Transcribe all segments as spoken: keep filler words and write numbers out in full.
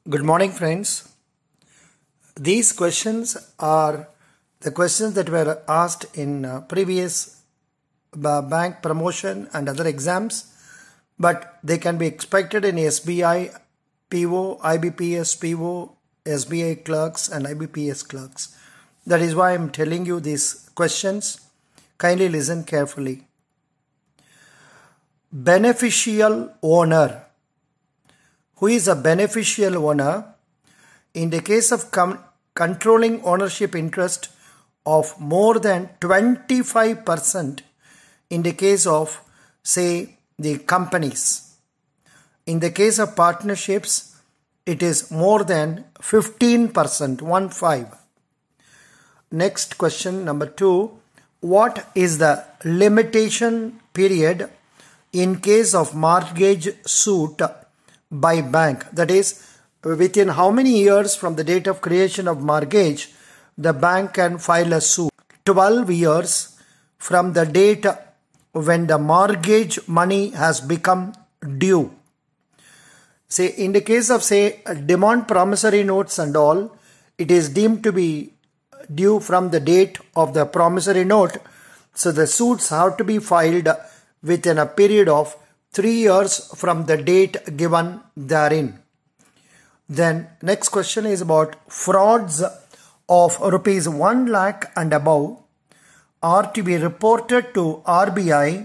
Good morning, friends. These questions are the questions that were asked in uh, previous uh, bank promotion and other exams, but they can be expected in S B I P O, I B P S P O, S B I clerks and I B P S clerks. That is why I am telling you these questions. Kindly listen carefully. Beneficial owner. Who is a beneficial owner? In the case of controlling ownership interest of more than twenty-five percent in the case of, say, the companies. In the case of partnerships, it is more than fifteen percent, one five. Next question, number two. What is the limitation period in case of mortgage suit by bank? That is, within how many years from the date of creation of mortgage the bank can file a suit? twelve years from the date when the mortgage money has become due. Say in the case of, say, demand promissory notes and all, it is deemed to be due from the date of the promissory note. So the suits have to be filed within a period of three years from the date given therein. Then next question is about frauds of rupees one lakh and above are to be reported to R B I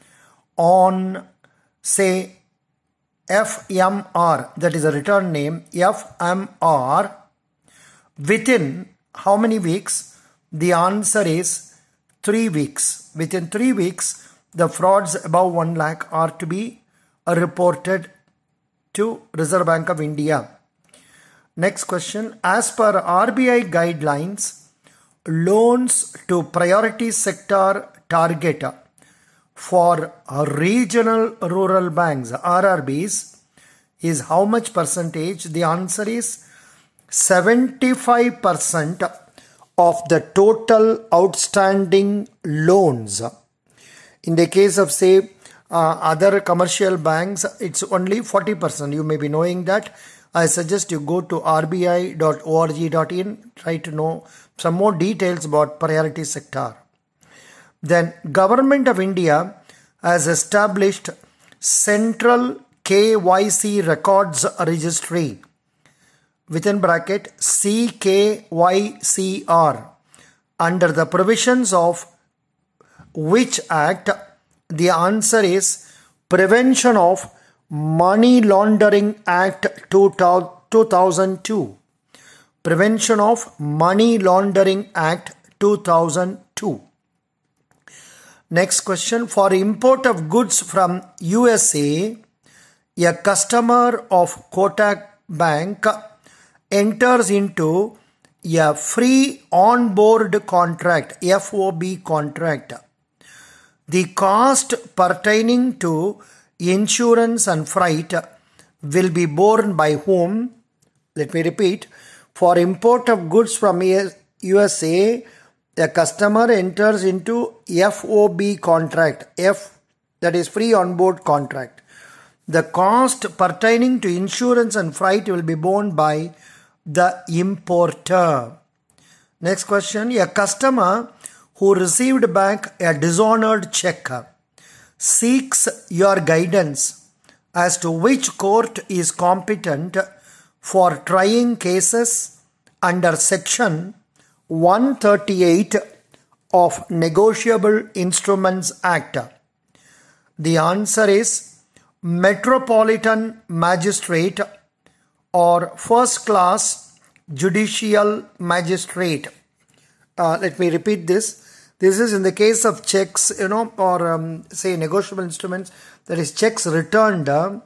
on, say, F M R, that is a return name, F M R, within how many weeks? The answer is three weeks. Within three weeks, the frauds above one lakh are to be reported to Reserve Bank of India. Next question. As per R B I guidelines, loans to priority sector target for regional rural banks, R R Bs, is how much percentage? The answer is seventy-five percent of the total outstanding loans. In the case of, say, uh, other commercial banks, it's only forty percent. You may be knowing that. I suggest you go to r b i dot org dot in, try to know some more details about priority sector. Then Government of India has established Central K Y C Records Registry, within bracket C K Y C R, under the provisions of which act? The answer is Prevention of Money Laundering Act two thousand two. Prevention of Money Laundering Act two thousand two. Next question. For import of goods from U S A, a customer of Kotak Bank enters into a free on-board contract, F O B contract. The cost pertaining to insurance and freight will be borne by whom? Let me repeat. For import of goods from U S A, a customer enters into F O B contract, F, that is free on-board contract. The cost pertaining to insurance and freight will be borne by the importer. Next question. A customer who received back a dishonored check seeks your guidance as to which court is competent for trying cases under section one thirty-eight of Negotiable Instruments Act. The answer is Metropolitan Magistrate or First Class Judicial Magistrate. Uh, let me repeat this. This is in the case of checks, you know, or um, say negotiable instruments, that is checks returned, uh,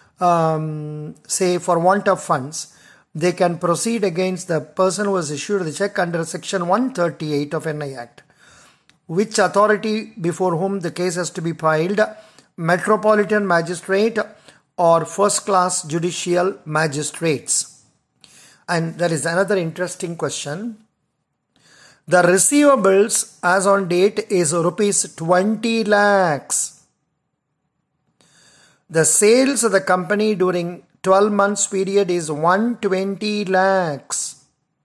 um, say for want of funds. They can proceed against the person who has issued the check under section one thirty-eight of N I Act. Which authority before whom the case has to be filed? Metropolitan Magistrate or First Class Judicial Magistrates. And there is another interesting question. The receivables as on date is rupees twenty lakhs. The sales of the company during twelve months period is one hundred twenty lakhs.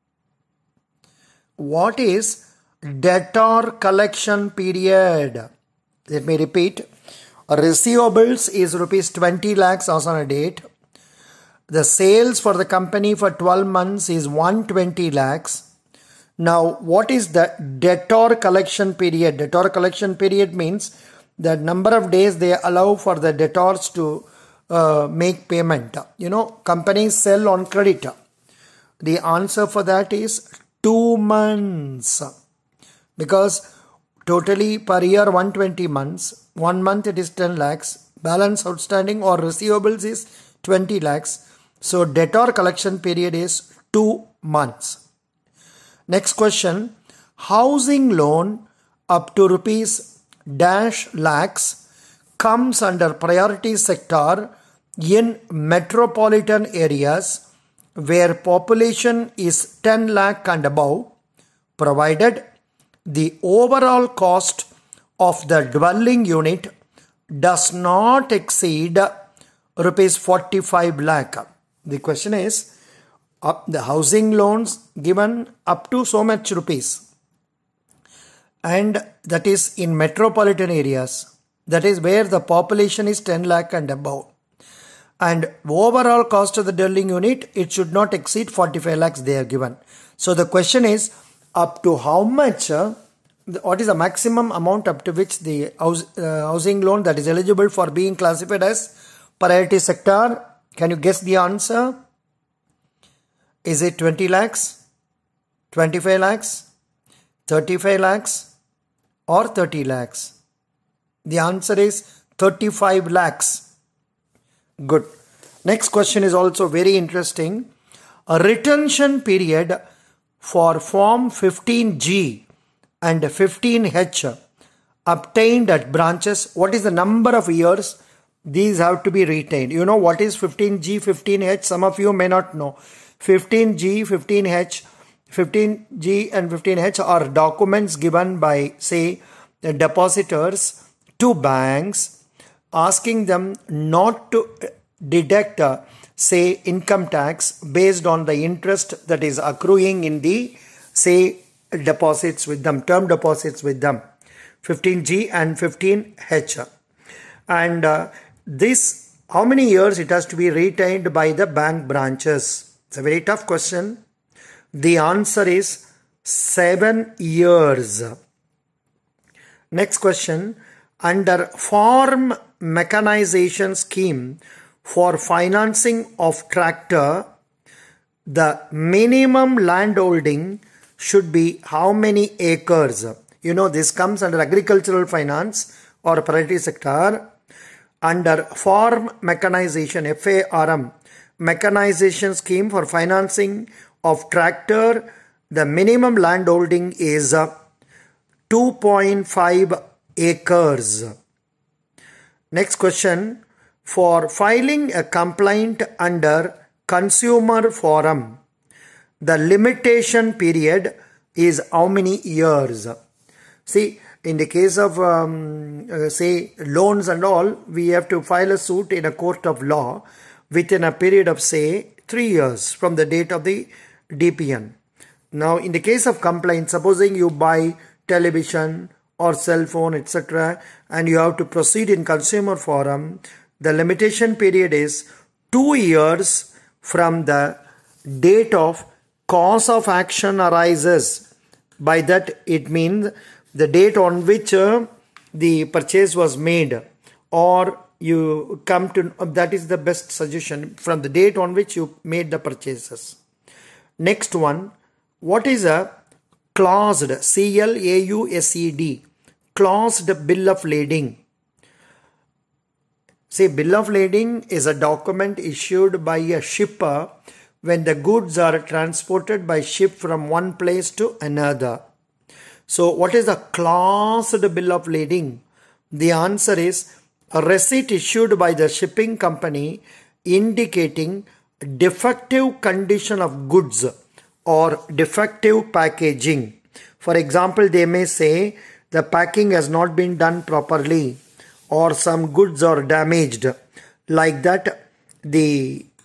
What is debtor collection period? Let me repeat. Receivables is rupees twenty lakhs as on a date. The sales for the company for twelve months is one hundred twenty lakhs. Now, what is the debtor collection period? Debtor collection period means the number of days they allow for the debtors to uh, make payment. You know, companies sell on credit. The answer for that is two months. Because totally per year one hundred twenty months. One month it is ten lakhs. Balance outstanding or receivables is twenty lakhs. So debtor collection period is two months. Next question. Housing loan up to rupees dash lakhs comes under priority sector in metropolitan areas where population is ten lakh and above, provided the overall cost of the dwelling unit does not exceed rupees forty-five lakh. The question is, uh, the housing loans given up to so much rupees, and that is in metropolitan areas, that is where the population is ten lakh and above, and overall cost of the dwelling unit, it should not exceed forty-five lakhs they are given. So the question is, up to how much, uh, what is the maximum amount up to which the house, uh, housing loan that is eligible for being classified as priority sector? Can you guess the answer? Is it twenty lakhs, twenty-five lakhs, thirty-five lakhs or thirty lakhs? The answer is thirty-five lakhs. Good. Next question is also very interesting. A retention period for Form fifteen G and fifteen H obtained at branches. What is the number of years these have to be retained? You know what is fifteen G, fifteen H? Some of you may not know. fifteen G, fifteen H, fifteen G and fifteen H are documents given by, say, the depositors to banks, asking them not to deduct, uh, say, income tax based on the interest that is accruing in the, say, deposits with them, term deposits with them, fifteen G and fifteen H. And uh, this, how many years it has to be retained by the bank branches? It's a very tough question. The answer is seven years. Next question. Under farm mechanization scheme for financing of tractor, the minimum land holding should be how many acres? You know, this comes under agricultural finance or priority sector. Under farm mechanization, F A R M, mechanization scheme for financing of tractor, the minimum land holding is two point five acres. Next question. For filing a complaint under consumer forum, the limitation period is how many years? See, in the case of um, uh, say loans and all, we have to file a suit in a court of law within a period of, say, three years from the date of the D P N. Now, in the case of complaint, supposing you buy television or cell phone, et cetera, and you have to proceed in consumer forum, the limitation period is two years from the date of cause of action arises. By that it means the date on which uh, the purchase was made, or you come to, uh, that is the best suggestion, from the date on which you made the purchases. Next one, what is a closed, C L A U S E D, closed bill of lading? See, bill of lading is a document issued by a shipper when the goods are transported by ship from one place to another. So, what is a closed bill of lading? The answer is a receipt issued by the shipping company indicating defective condition of goods or defective packaging. For example, they may say the packing has not been done properly, or some goods are damaged. Like that, the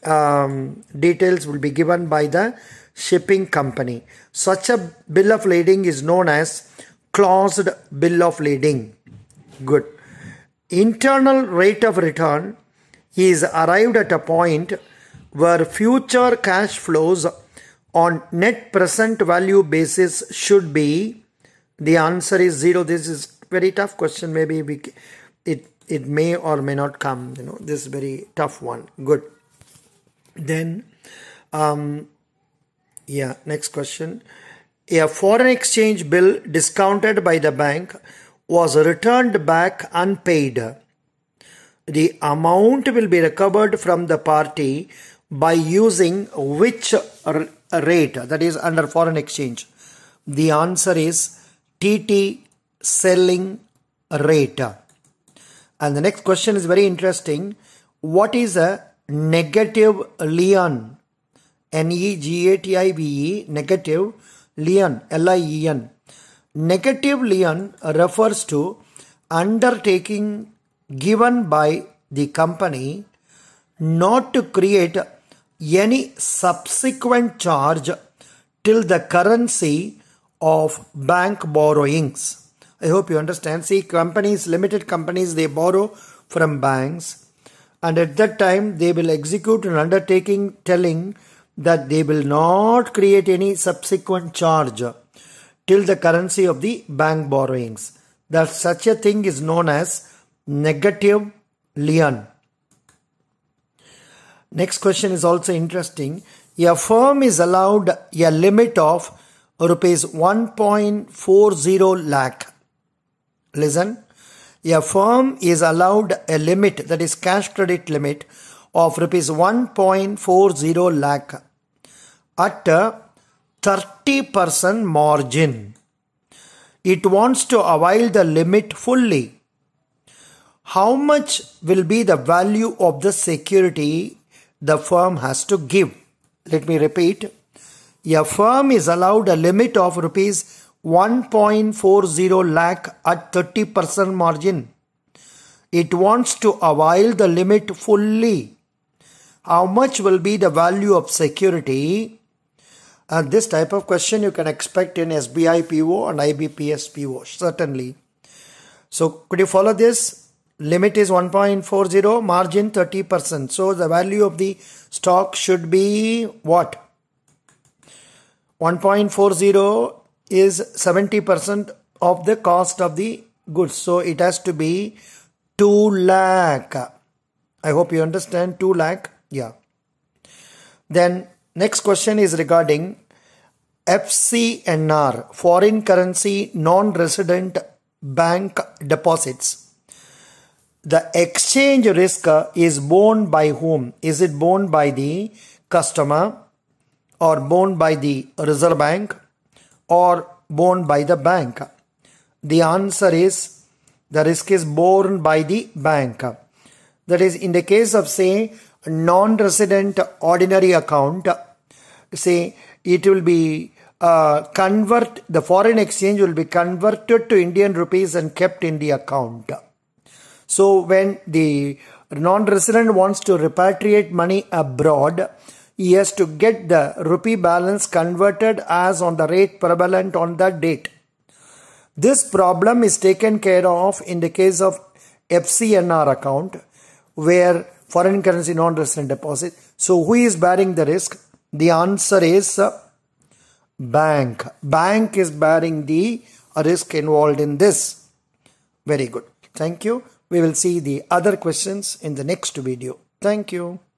um, details will be given by the shipping company. Such a bill of lading is known as closed bill of lading. Good. Internal rate of return is arrived at a point where future cash flows on net present value basis should be. The answer is zero. This is very tough question. Maybe we, it it may or may not come. You know, this is very tough one. Good. Then, um, yeah. Next question. A foreign exchange bill discounted by the bank was returned back unpaid. The amount will be recovered from the party by using which rate, that is under foreign exchange? The answer is T T selling rate. And the next question is very interesting. What is a negative lien? N E G A T I V E, negative lien, L I E N. Negative lien refers to undertaking given by the company not to create any subsequent charge till the currency of bank borrowings. I hope you understand. See, companies, limited companies, they borrow from banks, and at that time they will execute an undertaking telling that they will not create any subsequent charge till the currency of the bank borrowings. That such a thing is known as negative lien. Next question is also interesting. A firm is allowed a limit of rupees one point four zero lakh. Listen. A firm is allowed a limit, that is cash credit limit, of rupees one point four zero lakh at a thirty percent margin. It wants to avail the limit fully. How much will be the value of the security the firm has to give? Let me repeat. A firm is allowed a limit of rupees one point four zero lakh at thirty percent margin. It wants to avail the limit fully. How much will be the value of security? And this type of question you can expect in S B I P O and I B P S P O, certainly. So could you follow this? Limit is one point four zero, margin thirty percent. So the value of the stock should be what? one point four zero is seventy percent of the cost of the goods. So it has to be two lakh. I hope you understand, two lakh. Yeah. Then next question is regarding F C N R, foreign currency non-resident bank deposits. The exchange risk is borne by whom? Is it borne by the customer, or borne by the Reserve Bank, or borne by the bank? The answer is the risk is borne by the bank. That is, in the case of, say, non-resident ordinary account, say it will be uh, convert the foreign exchange will be converted to Indian rupees and kept in the account. So when the non-resident wants to repatriate money abroad, he has to get the rupee balance converted as on the rate prevalent on that date. This problem is taken care of in the case of F C N R account, where foreign currency non-resident deposit. So who is bearing the risk? The answer is bank. Bank is bearing the risk involved in this. Very good. Thank you. We will see the other questions in the next video. Thank you.